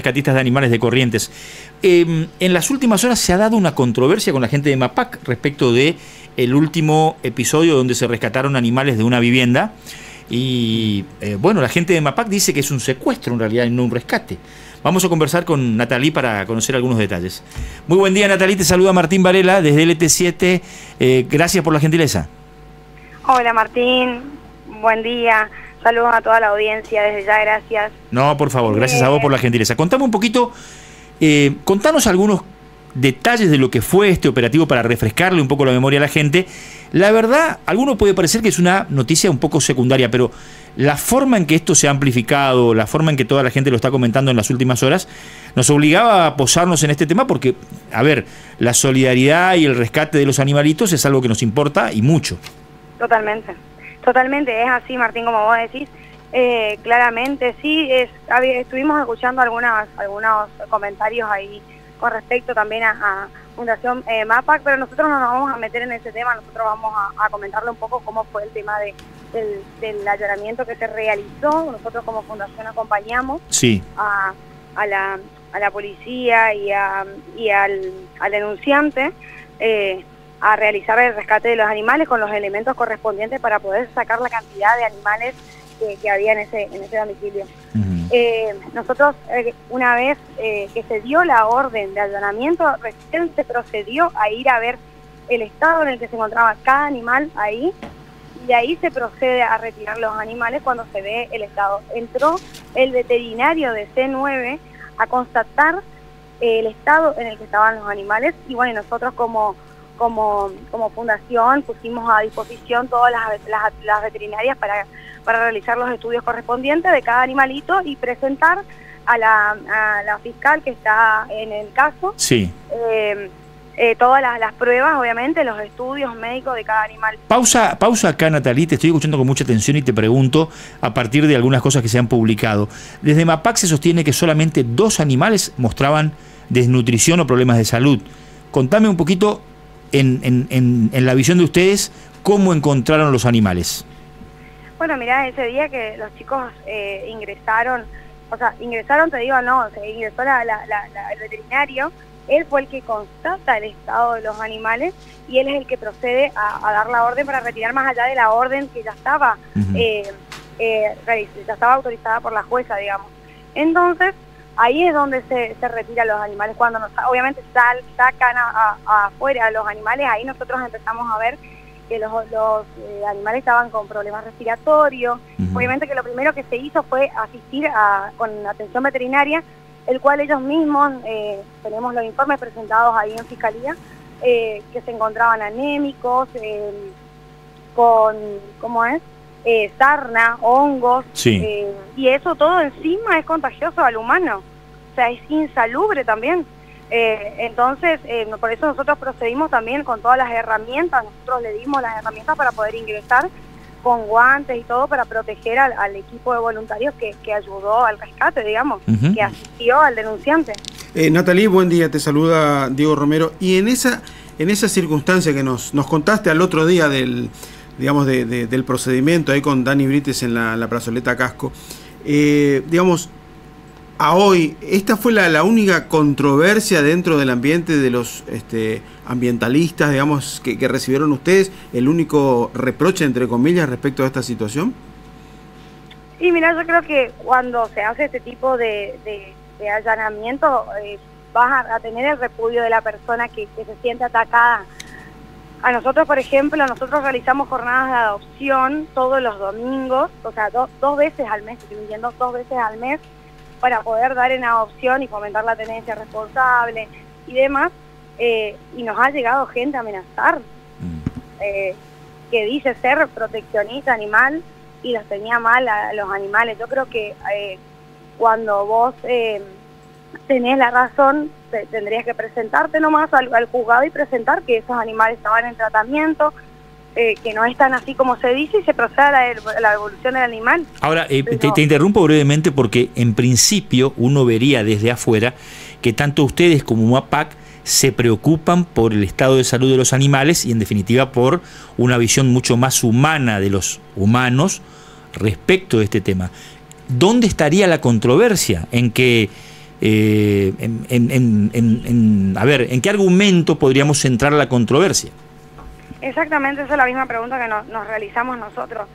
rescatistas de animales de Corrientes. En las últimas horas se ha dado una controversia con la gente de MAPAC respecto de el último episodio donde se rescataron animales de una vivienda. Y bueno, la gente de MAPAC dice que es un secuestro en realidad y no un rescate. Vamos a conversar con Natalí para conocer algunos detalles. Muy buen día, Natalí, te saluda Martín Varela desde LT7. Gracias por la gentileza. Hola, Martín, buen día. Saludos a toda la audiencia, desde ya, gracias. No, por favor, gracias a vos por la gentileza. Contame un poquito, contanos algunos detalles de lo que fue este operativo para refrescarle un poco la memoria a la gente. La verdad, a alguno puede parecer que es una noticia un poco secundaria, pero la forma en que esto se ha amplificado, la forma en que toda la gente lo está comentando en las últimas horas, nos obligaba a posarnos en este tema porque, a ver, la solidaridad y el rescate de los animalitos es algo que nos importa y mucho. Totalmente, totalmente, es así, Martín, como vos decís. Claramente, sí, estuvimos escuchando algunos comentarios ahí con respecto también a Fundación MAPAC, pero nosotros no nos vamos a meter en ese tema, nosotros vamos a comentarle un poco cómo fue el tema del allanamiento que se realizó. Nosotros como fundación acompañamos sí. a la policía y al denunciante a realizar el rescate de los animales con los elementos correspondientes para poder sacar la cantidad de animales que había en ese domicilio. Nosotros, una vez que se dio la orden de allanamiento, recién se procedió a ir a ver el estado en el que se encontraba cada animal ahí, y de ahí se procede a retirar los animales cuando se ve el estado. Entró el veterinario de C9 a constatar el estado en el que estaban los animales, y bueno, nosotros como fundación pusimos a disposición todas las veterinarias para realizar los estudios correspondientes de cada animalito y presentar a la fiscal que está en el caso sí. Todas las pruebas, obviamente, los estudios médicos de cada animal. Pausa acá, Natalí, te estoy escuchando con mucha atención y te pregunto a partir de algunas cosas que se han publicado. Desde MAPAC se sostiene que solamente 2 animales mostraban desnutrición o problemas de salud. Contame un poquito en la visión de ustedes cómo encontraron los animales. Bueno, mirá, ese día que los chicos ingresaron, te digo, no, se ingresó el veterinario. Él fue el que constata el estado de los animales y él es el que procede a dar la orden para retirar, más allá de la orden que ya estaba ya estaba autorizada por la jueza, digamos. Entonces, ahí es donde se retiran los animales. Cuando obviamente sacan afuera los animales, ahí nosotros empezamos a ver que los animales estaban con problemas respiratorios. Obviamente que lo primero que se hizo fue asistir con atención veterinaria, el cual ellos mismos, tenemos los informes presentados ahí en Fiscalía, que se encontraban anémicos, con, sarna, hongos, sí. Y eso todo encima es contagioso al humano, o sea, es insalubre también. Entonces, por eso nosotros procedimos también con todas las herramientas, nosotros le dimos las herramientas para poder ingresar con guantes y todo para proteger al equipo de voluntarios que ayudó al rescate, digamos, que asistió al denunciante. Natalí, buen día, te saluda Diego Romero. Y en esa circunstancia que nos contaste al otro día del procedimiento ahí con Dani Brites en la plazoleta Casco, digamos, a hoy, ¿esta fue la única controversia dentro del ambiente de los ambientalistas, digamos, que recibieron ustedes? ¿El único reproche, entre comillas, respecto a esta situación? Sí, mira, yo creo que cuando se hace este tipo de allanamiento, vas a tener el repudio de la persona que se siente atacada. A nosotros, por ejemplo, nosotros realizamos jornadas de adopción todos los domingos, o sea, dos veces al mes, estoy diciendo 2 veces al mes, para poder dar en adopción y fomentar la tenencia responsable y demás, y nos ha llegado gente a amenazar, que dice ser proteccionista animal y los tenía mal a los animales. Yo creo que cuando vos tenés la razón, tendrías que presentarte nomás al juzgado y presentar que esos animales estaban en tratamiento, que no es tan así como se dice, y se procede a la evolución del animal. Ahora, te interrumpo brevemente porque en principio uno vería desde afuera que tanto ustedes como MAPAC se preocupan por el estado de salud de los animales y en definitiva por una visión mucho más humana de los humanos respecto de este tema. ¿Dónde estaría la controversia? En que a ver, ¿en qué argumento podríamos centrar la controversia? Exactamente, esa es la misma pregunta que nos realizamos nosotros.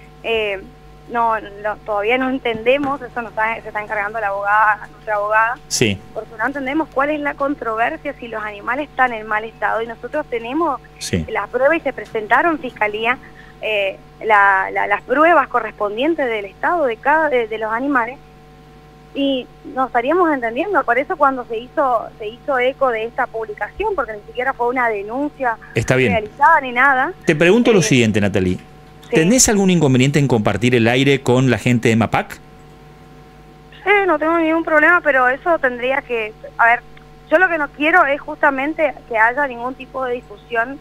Todavía no entendemos, eso se está encargando nuestra abogada, sí, porque no entendemos cuál es la controversia si los animales están en mal estado, y nosotros tenemos las pruebas y se presentaron fiscalía las pruebas correspondientes del estado de los animales, y nos estaríamos entendiendo. Por eso cuando se hizo eco de esta publicación, porque ni siquiera fue una denuncia realizada ni nada. Te pregunto lo siguiente, Natalie. ¿Tenés algún inconveniente en compartir el aire con la gente de MAPAC? Sí, no tengo ningún problema, pero eso tendría que... A ver, yo lo que no quiero es justamente que haya ningún tipo de discusión.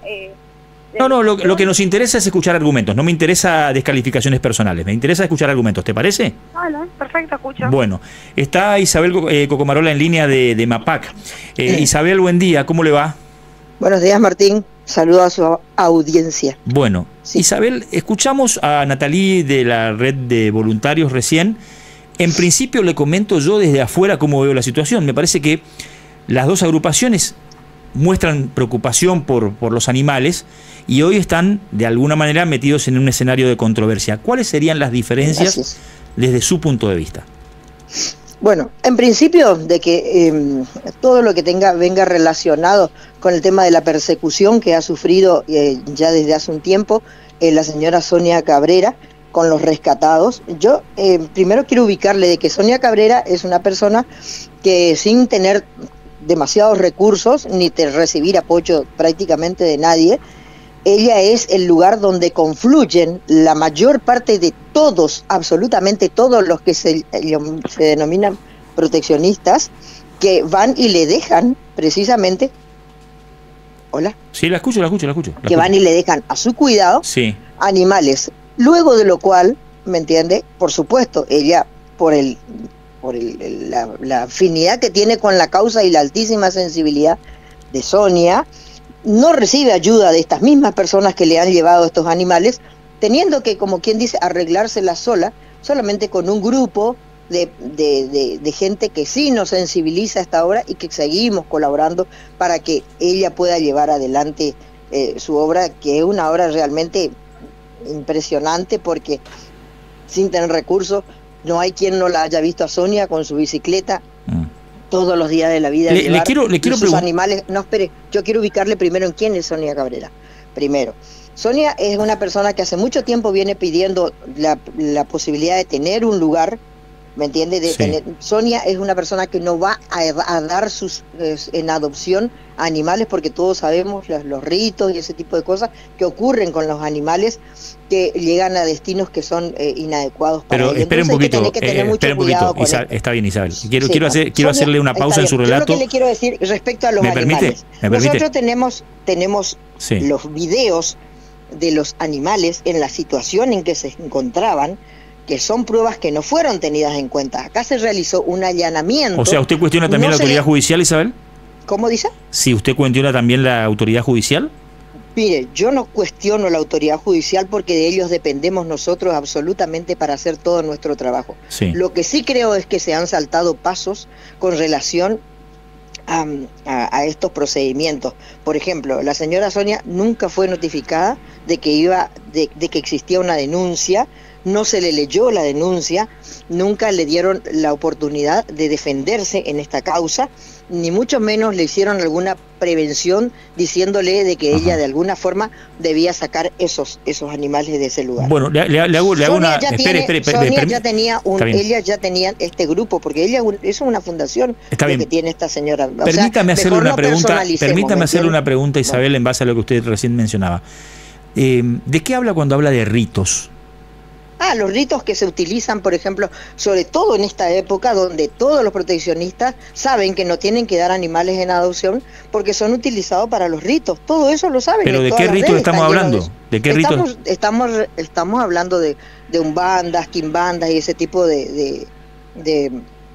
Lo que nos interesa es escuchar argumentos. No me interesa descalificaciones personales. Me interesa escuchar argumentos. ¿Te parece? Vale, perfecto, escucho. Bueno, está Isabel Cocomarola en línea de MAPAC. Isabel, buen día. ¿Cómo le va? Buenos días, Martín. Saludo a su audiencia. Bueno, sí. Isabel, escuchamos a Natalie de la red de voluntarios recién. En principio le comento yo desde afuera cómo veo la situación. Me parece que las dos agrupaciones muestran preocupación por los animales y hoy están de alguna manera metidos en un escenario de controversia. ¿Cuáles serían las diferencias desde su punto de vista? Bueno, en principio de que todo lo que venga relacionado con el tema de la persecución que ha sufrido ya desde hace un tiempo la señora Sonia Cabrera con los rescatados. Yo primero quiero ubicarle de que Sonia Cabrera es una persona que sin tener demasiados recursos ni recibir apoyo prácticamente de nadie, ella es el lugar donde confluyen la mayor parte de todos, absolutamente todos los que se denominan proteccionistas, que van y le dejan precisamente... ¿Hola? Sí, la escucho. Van y le dejan a su cuidado animales. Luego de lo cual, ¿me entiende? Por supuesto, ella, por la afinidad que tiene con la causa y la altísima sensibilidad de Sonia, no recibe ayuda de estas mismas personas que le han llevado estos animales, teniendo que, como quien dice, arreglársela solamente con un grupo de gente que sí nos sensibiliza hasta ahora y que seguimos colaborando para que ella pueda llevar adelante su obra, que es una obra realmente impresionante, porque sin tener recursos no hay quien no la haya visto a Sonia con su bicicleta todos los días de la vida. Le quiero sus animales. No, espere, yo quiero ubicarle primero en quién es Sonia Cabrera. Primero, Sonia es una persona que hace mucho tiempo viene pidiendo la posibilidad de tener un lugar, ¿me entiende? Sonia es una persona que no va a dar en adopción a animales, porque todos sabemos los ritos y ese tipo de cosas que ocurren con los animales que llegan a destinos que son inadecuados para ellos. Espera un poquito, está bien, Isabel. Quiero hacerle una pausa en su relato. Yo lo que le quiero decir respecto a los animales. Nosotros tenemos los videos de los animales en la situación en que se encontraban, que son pruebas que no fueron tenidas en cuenta. Acá se realizó un allanamiento. O sea, ¿usted cuestiona también la autoridad judicial, Isabel? ¿Cómo dice? Sí, ¿usted cuestiona también la autoridad judicial? Mire, yo no cuestiono la autoridad judicial, porque de ellos dependemos nosotros absolutamente para hacer todo nuestro trabajo. Lo que sí creo es que se han saltado pasos con relación a estos procedimientos. Por ejemplo, la señora Sonia nunca fue notificada de que existía una denuncia, no se le leyó la denuncia, nunca le dieron la oportunidad de defenderse en esta causa, ni mucho menos le hicieron alguna prevención diciéndole de que ella de alguna forma debía sacar esos animales de ese lugar. Bueno, le hago una... Ella ya tenía este grupo, porque ella es una fundación que tiene esta señora. Permítame hacerle una pregunta, Isabel, en base a lo que usted recién mencionaba. ¿De qué habla cuando habla de ritos? Los ritos que se utilizan, por ejemplo, sobre todo en esta época donde todos los proteccionistas saben que no tienen que dar animales en adopción porque son utilizados para los ritos. Todo eso lo saben. ¿Pero de qué ritos estamos hablando? ¿De qué ritos? Estamos hablando de umbandas, quimbandas y ese tipo de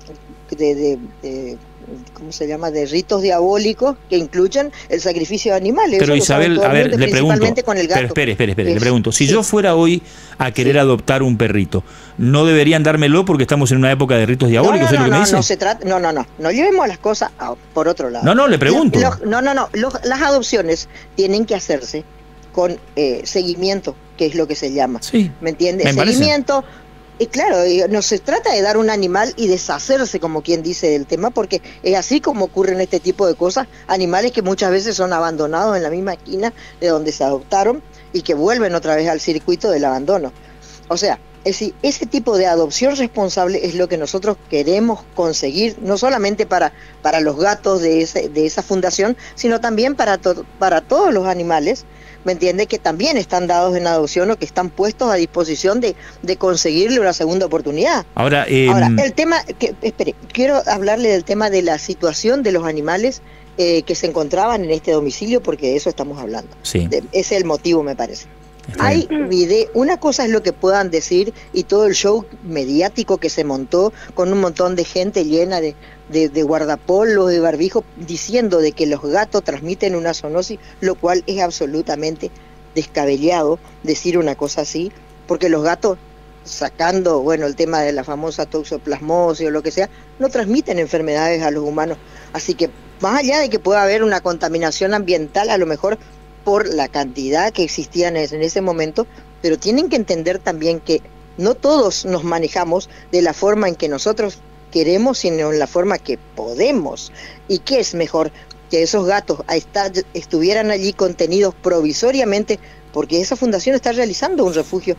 ¿cómo se llama?, de ritos diabólicos que incluyen el sacrificio de animales. Pero Isabel, a ver, le pregunto, con el gato. Pero espere, le pregunto, si yo fuera hoy a querer adoptar un perrito, ¿no deberían dármelo porque estamos en una época de ritos diabólicos? No se trata, no llevemos las cosas por otro lado. No, le pregunto. Las adopciones tienen que hacerse con seguimiento, que es lo que se llama. Sí, ¿me entiendes? Seguimiento. Y claro, no se trata de dar un animal y deshacerse, como quien dice, del tema, porque es así como ocurren este tipo de cosas, animales que muchas veces son abandonados en la misma esquina de donde se adoptaron y que vuelven otra vez al circuito del abandono. O sea, ese tipo de adopción responsable es lo que nosotros queremos conseguir, no solamente para los gatos de esa fundación, sino también para todos los animales, ¿me entiende?, que también están dados en adopción o que están puestos a disposición de conseguirle una segunda oportunidad. Ahora, el tema, quiero hablarle del tema de la situación de los animales que se encontraban en este domicilio, porque de eso estamos hablando. Sí. Ese es el motivo, me parece. Hay una cosa es lo que puedan decir y todo el show mediático que se montó con un montón de gente llena de guardapolos, de barbijos, diciendo de que los gatos transmiten una zoonosis, lo cual es absolutamente descabellado decir una cosa así, porque los gatos, sacando, bueno, el tema de la famosa toxoplasmosis o lo que sea, no transmiten enfermedades a los humanos. Así que, más allá de que pueda haber una contaminación ambiental, a lo mejor por la cantidad que existían en ese momento, pero tienen que entender también que no todos nos manejamos de la forma en que nosotros queremos, sino en la forma que podemos. ¿Y qué es mejor? Que esos gatos estuvieran allí contenidos provisoriamente, porque esa fundación está realizando un refugio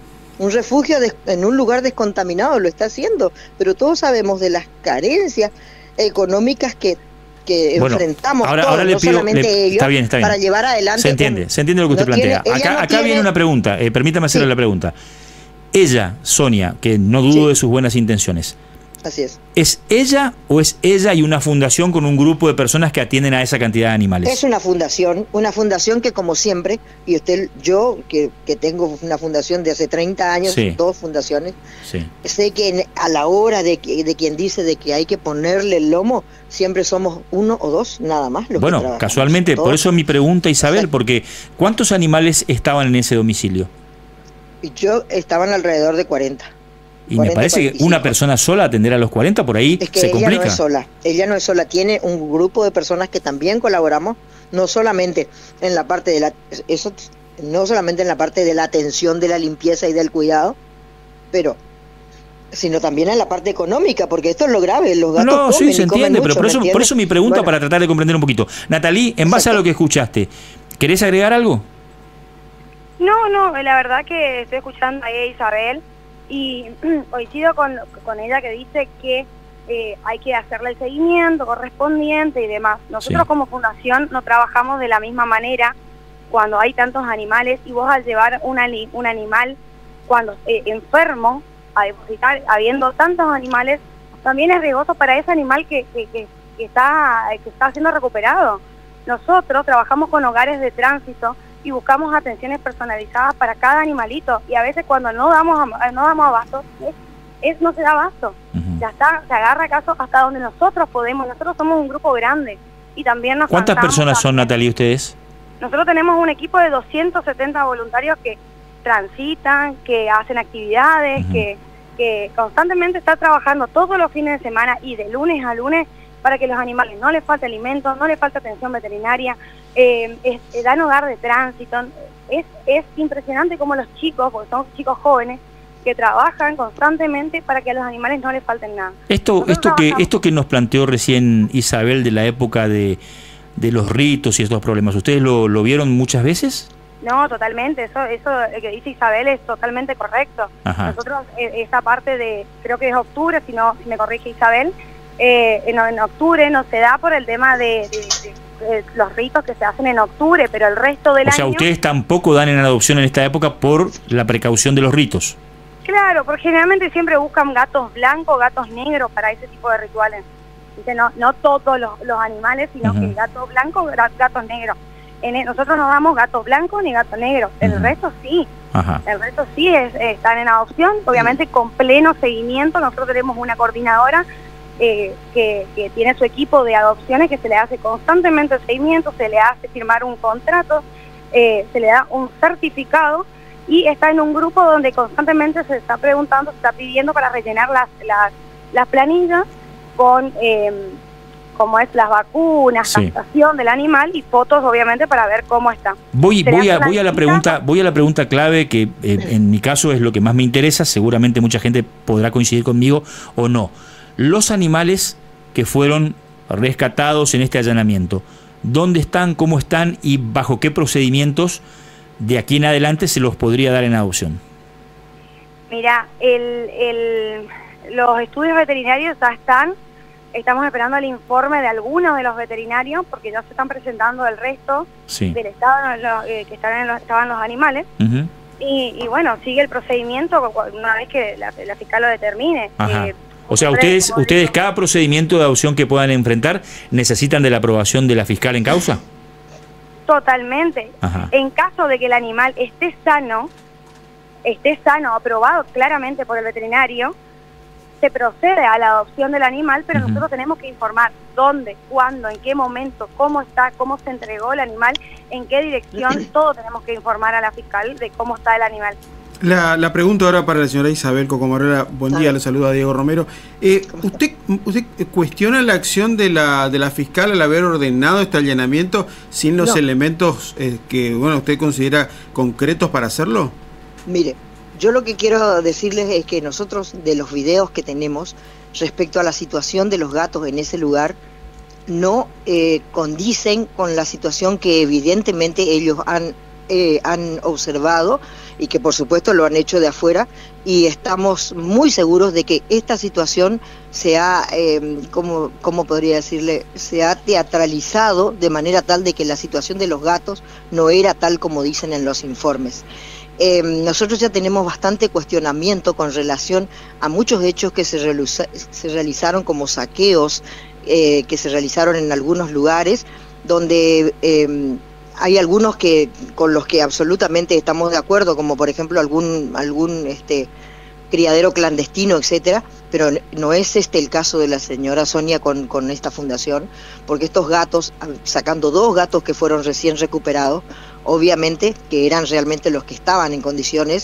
en un lugar descontaminado, lo está haciendo, pero todos sabemos de las carencias económicas que enfrentamos ahora le no pido, solamente ellos, está bien. para llevar adelante. Se entiende lo que usted plantea. Acá viene una pregunta, permítame hacerle la pregunta. Ella, Sonia, que no dudo de sus buenas intenciones, así ¿es ella o es ella y una fundación con un grupo de personas que atienden a esa cantidad de animales? Es una fundación que, como siempre, y yo que tengo una fundación de hace 30 años, sí, 2 fundaciones, sí, sé que a la hora de quien dice de que hay que ponerle el lomo, siempre somos 1 o 2 nada más los que trabajamos. Casualmente, por eso mi pregunta, Isabel, porque ¿cuántos animales estaban en ese domicilio? Yo estaban alrededor de 40. Y 40, me parece 45. Que una persona sola atender a los 40 por ahí es que se complica. Ella no es sola, tiene un grupo de personas que también colaboramos, no solamente en la parte de la atención, de la limpieza y del cuidado, sino también en la parte económica, porque esto es lo grave, los gatos comen, sí, se entiende, mucho, pero por eso mi pregunta, para tratar de comprender un poquito. Natalie, en base a lo que escuchaste, ¿querés agregar algo? No, la verdad que estoy escuchando a Isabel y coincido con ella que dice que hay que hacerle el seguimiento correspondiente y demás. Nosotros como fundación no trabajamos de la misma manera cuando hay tantos animales, y vos al llevar un animal cuando enfermo a depositar, habiendo tantos animales, también es riesgoso para ese animal que está siendo recuperado. Nosotros trabajamos con hogares de tránsito y buscamos atenciones personalizadas para cada animalito, y a veces cuando no damos abasto, no se da abasto. Ya está, se agarra caso hasta donde nosotros podemos. Nosotros somos un grupo grande y también nos ¿Cuántas personas son, Natalie, ustedes? Nosotros tenemos un equipo de 270 voluntarios que transitan, que hacen actividades, que constantemente está trabajando todos los fines de semana y de lunes a lunes para que los animales no les falte alimento, no les falte atención veterinaria, dan hogar de tránsito. Es impresionante cómo los chicos, porque son chicos jóvenes, que trabajan constantemente para que a los animales no les falten nada. Esto que nos planteó recién Isabel de la época de los ritos y estos problemas, ¿ustedes lo vieron muchas veces? No, totalmente, eso que dice Isabel es totalmente correcto. Ajá. Nosotros, esa parte de, creo que es octubre, si me corrige Isabel, en octubre no se da por el tema de los ritos que se hacen en octubre, pero el resto del año... O sea, ustedes tampoco dan en adopción en esta época por la precaución de los ritos. Claro, porque generalmente siempre buscan gatos blancos, gatos negros para ese tipo de rituales. Entonces, no todos los animales, sino que gatos blancos, gatos negros. Nosotros no damos gato blanco ni gato negro, el resto sí. Ajá. El resto sí están en adopción, obviamente con pleno seguimiento. Nosotros tenemos una coordinadora que tiene su equipo de adopciones, que se le hace constantemente seguimiento, se le hace firmar un contrato, se le da un certificado, y está en un grupo donde constantemente se está preguntando, se está pidiendo para rellenar las planillas con como es las vacunas, Sí. captación del animal y fotos, obviamente, para ver cómo está. Voy a la pregunta clave, que en mi caso es lo que más me interesa. Seguramente mucha gente podrá coincidir conmigo o no. Los animales que fueron rescatados en este allanamiento, ¿dónde están, cómo están y bajo qué procedimientos de aquí en adelante se los podría dar en adopción? Mira, los estudios veterinarios ya están. Estamos esperando el informe de algunos de los veterinarios, porque ya se están presentando el resto Sí. del estado que estaban los animales. Uh-huh. Y bueno, sigue el procedimiento una vez que la fiscal lo determine. Ajá. O sea, ustedes, cada procedimiento de adopción que puedan enfrentar, ¿necesitan de la aprobación de la fiscal en causa? Totalmente. Ajá. En caso de que el animal esté sano, aprobado claramente por el veterinario, se procede a la adopción del animal, pero nosotros tenemos que informar dónde, cuándo, en qué momento, cómo está, cómo se entregó el animal, en qué dirección, todo tenemos que informar a la fiscal de cómo está el animal. La pregunta ahora para la señora Isabel Cocomarrola. Buen día, le saluda Diego Romero. ¿Usted cuestiona la acción de la fiscal al haber ordenado este allanamiento sin los elementos que usted considera concretos para hacerlo? Mire, yo lo que quiero decirles es que nosotros, de los videos que tenemos respecto a la situación de los gatos en ese lugar, no condicen con la situación que evidentemente ellos han observado y que por supuesto lo han hecho de afuera, y estamos muy seguros de que esta situación se ha, ¿cómo podría decirle?, se ha teatralizado de manera tal de que la situación de los gatos no era tal como dicen en los informes. Nosotros ya tenemos bastante cuestionamiento con relación a muchos hechos que se realizaron como saqueos, que se realizaron en algunos lugares, donde hay algunos con los que absolutamente estamos de acuerdo, como por ejemplo algún criadero clandestino, etcétera, pero no es el caso de la señora Sonia con esta fundación, porque estos gatos, sacando 2 gatos que fueron recién recuperados, obviamente que eran realmente los que estaban en condiciones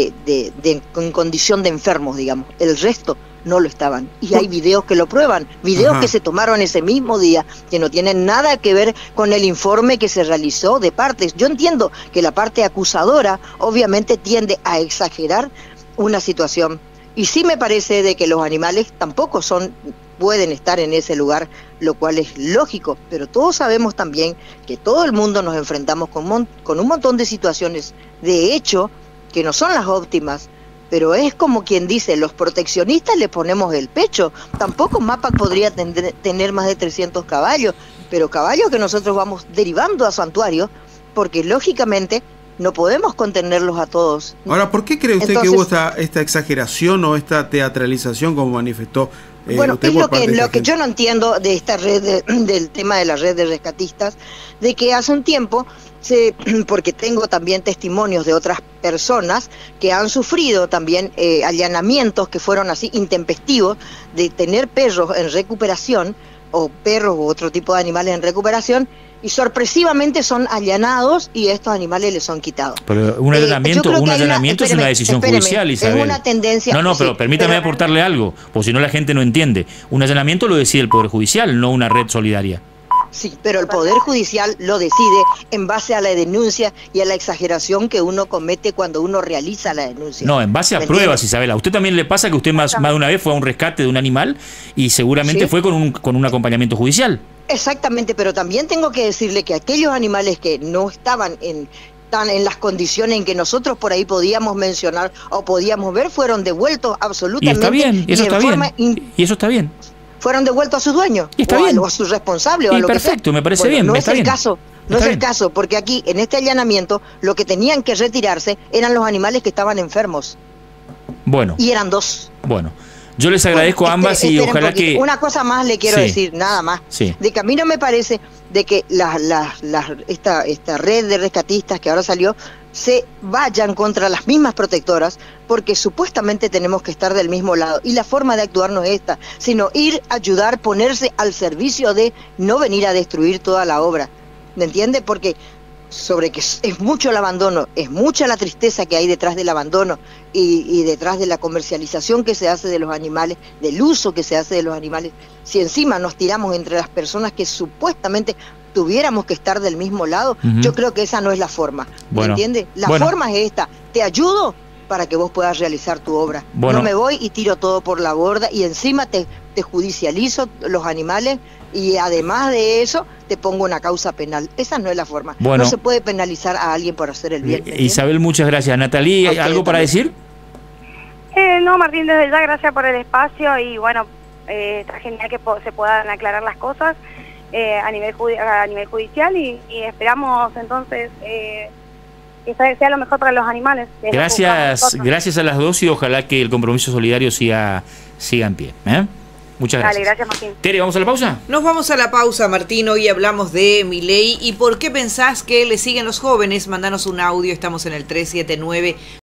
en condición de enfermos, digamos. El resto no lo estaban, y hay videos que lo prueban, videos que se tomaron ese mismo día, que no tienen nada que ver con el informe que se realizó de partes. Yo entiendo que la parte acusadora obviamente tiende a exagerar una situación, y sí me parece de que los animales tampoco pueden estar en ese lugar, lo cual es lógico, pero todos sabemos también que todo el mundo nos enfrentamos con un montón de situaciones, de hecho, que no son las óptimas, pero es como quien dice, los proteccionistas le ponemos el pecho. Tampoco MAPAC podría tener más de 300 caballos, pero caballos que nosotros vamos derivando a santuarios, porque lógicamente no podemos contenerlos a todos. Ahora, ¿por qué cree usted que hubo esta exageración o esta teatralización, como manifestó bueno, usted es lo que yo no entiendo de esta red, del tema de la red de rescatistas, de que hace un tiempo, porque tengo también testimonios de otras personas que han sufrido también allanamientos que fueron así intempestivos, de tener perros en recuperación, o perros u otro tipo de animales en recuperación, y sorpresivamente son allanados y estos animales les son quitados. Pero un allanamiento, es una decisión judicial, Isabel. Es una tendencia. No, pero permítame aportarle algo, porque si no la gente no entiende. Un allanamiento lo decide el Poder Judicial, no una red solidaria. Sí, pero el Poder Judicial lo decide en base a la denuncia y a la exageración que uno comete cuando uno realiza la denuncia. No, en base a pruebas, Isabel. ¿A usted también le pasa que usted más de una vez fue a un rescate de un animal y seguramente fue con un acompañamiento judicial? Exactamente, pero también tengo que decirle que aquellos animales que no estaban en las condiciones en que nosotros por ahí podíamos mencionar o podíamos ver, fueron devueltos absolutamente. Y está bien, eso está bien. Y eso está bien. Fueron devueltos a sus dueños, o a su responsable, o a lo que sea. Perfecto, me parece bien. No es el caso, porque aquí, en este allanamiento, lo que tenían que retirarse eran los animales que estaban enfermos. Bueno. Y eran 2. Bueno. Yo les agradezco a ambas y ojalá que... Una cosa más le quiero decir, nada más. De que a mí no me parece de que esta red de rescatistas que ahora salió se vayan contra las mismas protectoras, porque supuestamente tenemos que estar del mismo lado. Y la forma de actuar no es esta, sino ir, ayudar, ponerse al servicio de no venir a destruir toda la obra. ¿Me entiende? Porque sobre que es mucho el abandono, es mucha la tristeza que hay detrás del abandono y detrás de la comercialización que se hace de los animales, del uso que se hace de los animales. Si encima nos tiramos entre las personas que supuestamente tuviéramos que estar del mismo lado, yo creo que esa no es la forma. ¿Me entiende? La forma es esta: te ayudo para que vos puedas realizar tu obra. No me voy y tiro todo por la borda y encima te judicializo los animales y además de eso te pongo una causa penal. Esa no es la forma. No se puede penalizar a alguien por hacer el bien. Isabel, muchas gracias. Natalie, ¿algo para decir? No, Martín, desde ya gracias por el espacio y bueno, está genial que se puedan aclarar las cosas a nivel judicial y esperamos entonces que sea lo mejor para los animales. Gracias a las dos y ojalá que el compromiso solidario siga en pie. Muchas gracias. Dale, gracias, Martín. Tere, ¿vamos a la pausa? Nos vamos a la pausa, Martín. Hoy hablamos de Milei y por qué pensás que le siguen los jóvenes. Mandanos un audio, estamos en el 379